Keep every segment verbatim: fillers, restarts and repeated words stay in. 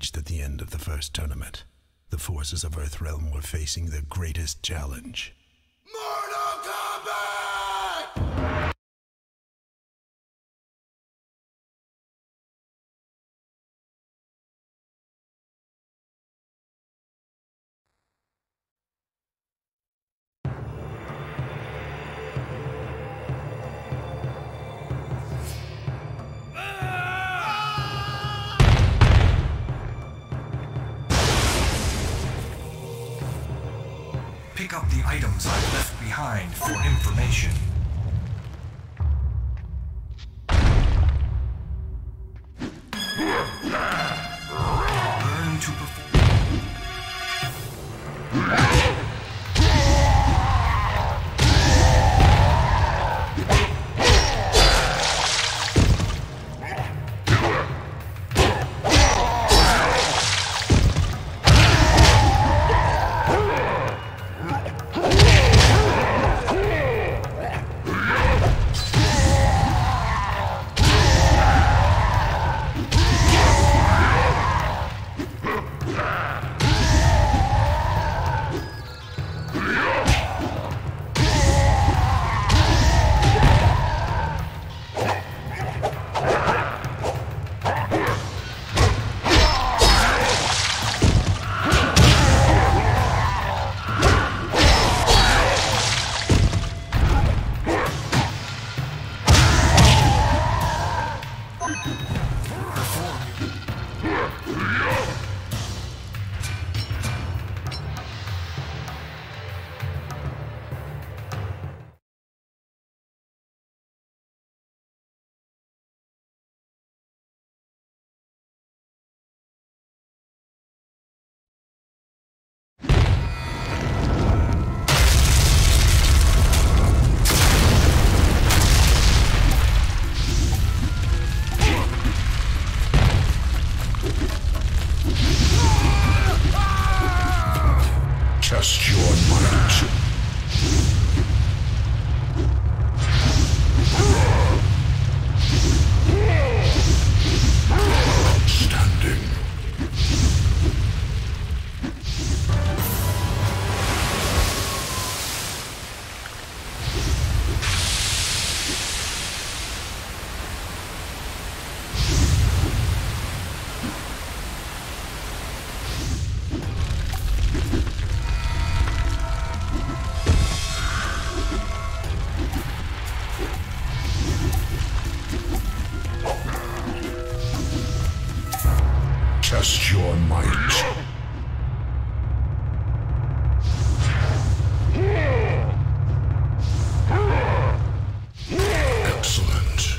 reached at the end of the first tournament. The forces of Earthrealm were facing their greatest challenge. Mortal Kombat! Pick up the items I've left behind for information. Learn to perform. Test your might. Outstanding. Test your might. Excellent.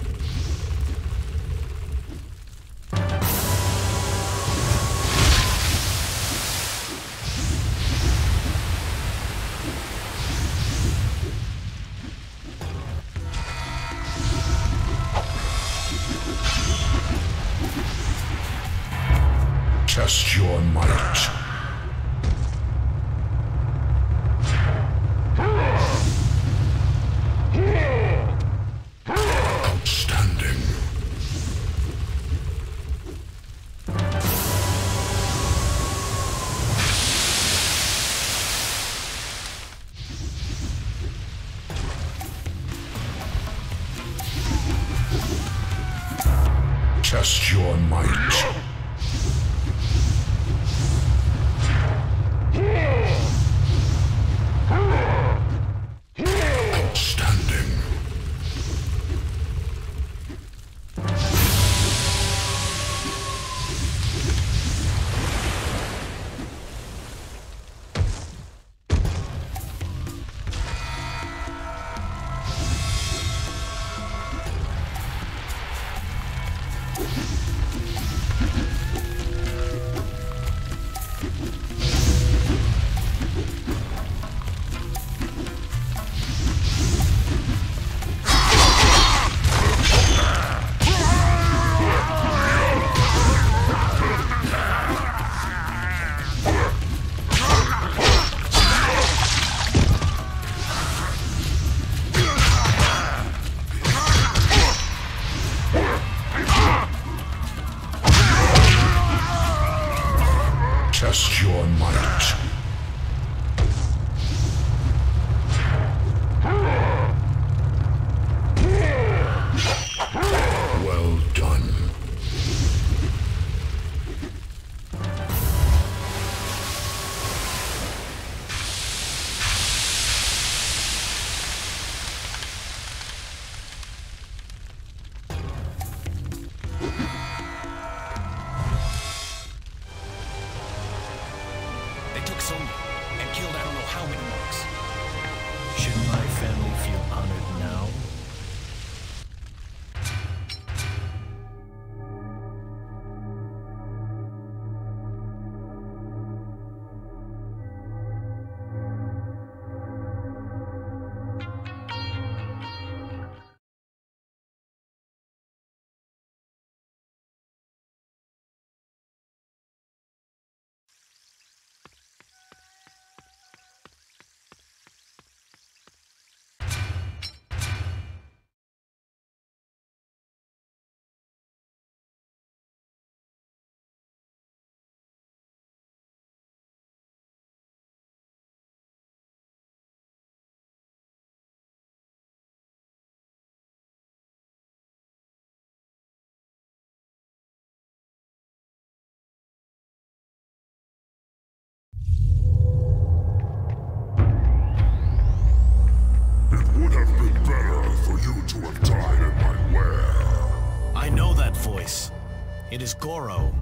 Test your might. Outstanding. Test your might. to have died in my lair. I know that voice. It is Goro.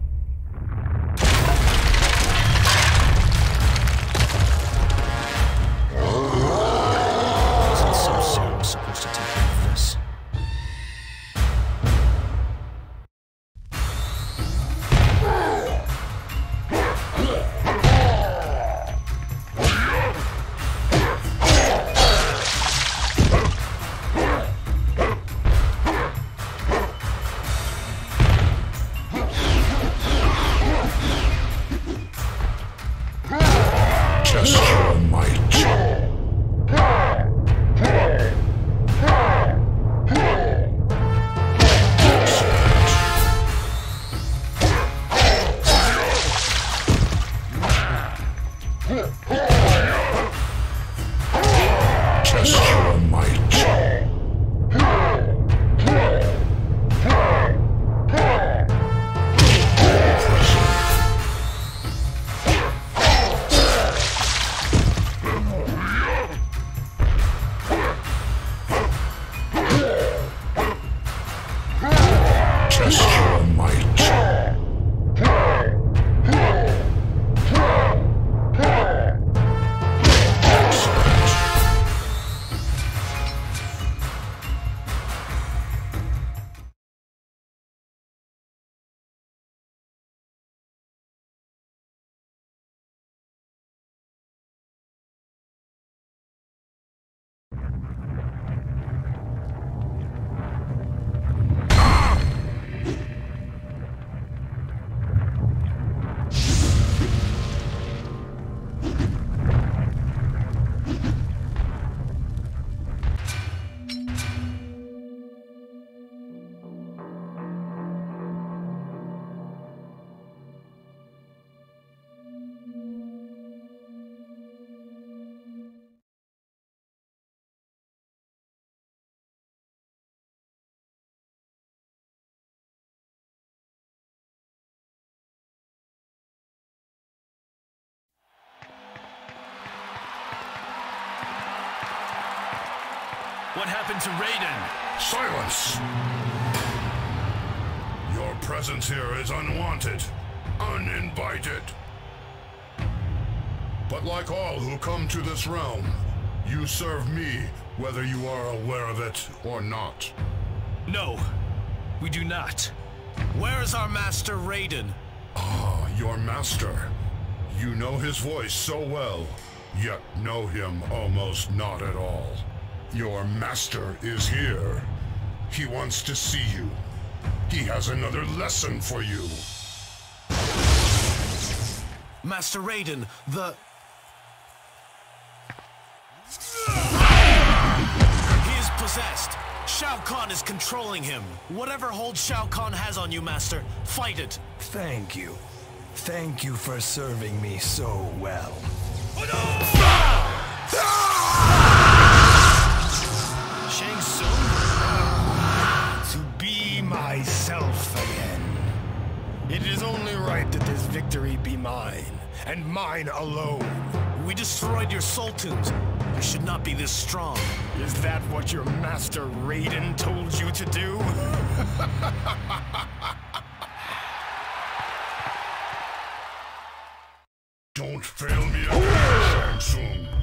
Wasn't so soon was supposed to take care of this. Test your might. Test your might. Test your might. What happened to Raiden? Silence! Your presence here is unwanted, uninvited. But like all who come to this realm, you serve me whether you are aware of it or not. No, we do not. Where is our master Raiden? Ah, your master. You know his voice so well, yet know him almost not at all. Your master is here. He wants to see you. He has another lesson for you. Master Raiden, the... He is possessed. Shao Kahn is controlling him. Whatever hold Shao Kahn has on you, Master, fight it. Thank you. Thank you for serving me so well. Shang Tsung? To be myself again. It is only right that this victory be mine, and mine alone. We destroyed your soul tombs. You should not be this strong. Is that what your master Raiden told you to do? Don't fail me again, Shang Tsung.